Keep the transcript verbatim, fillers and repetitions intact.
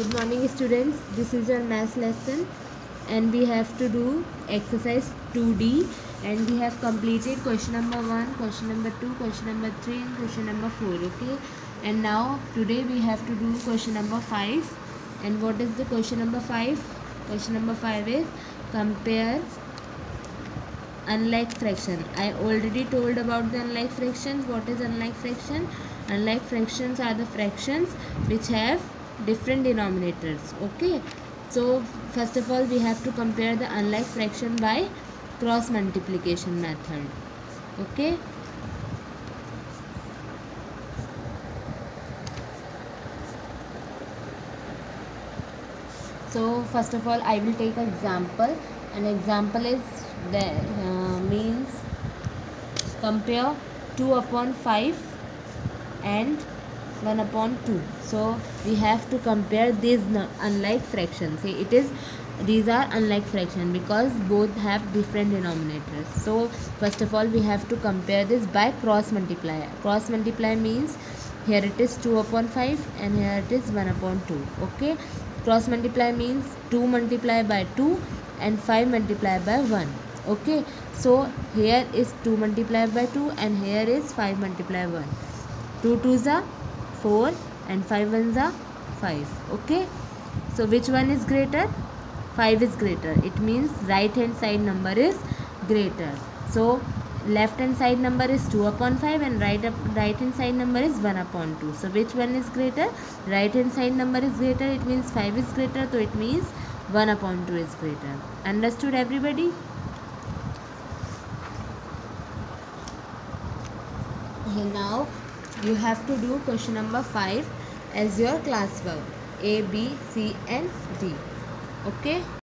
Good morning students, this is our math lesson and we have to do exercise two D and we have completed question number one, question number two, question number three and question number four. Okay, and now today we have to do question number five. And what is the question number five? Question number five is compare unlike fraction. I already told about the unlike fractions. What is unlike fraction? Unlike fractions are the fractions which have different denominators. Okay, so first of all we have to compare the unlike fraction by cross multiplication method. Okay, so first of all I will take an example. An example is the uh, means compare two upon five and one upon two. So we have to compare these unlike fractions. See, it is these are unlike fraction because both have different denominators. So first of all we have to compare this by cross multiply. Cross multiply means here it is two upon five and here it is one upon two. Okay, cross multiply means two multiply by two and five multiply by one. Okay, so here is two multiply by two and here is five multiply one. two twos are four and five ones are five. Okay, so which one is greater? five is greater. It means right hand side number is greater. So left hand side number is two upon five and right up right hand side number is one upon two. So which one is greater? Right hand side number is greater. It means five is greater, so it means one upon two is greater. Understood everybody? Okay, now you have to do question number five as your class work. A, B, C and D. Okay.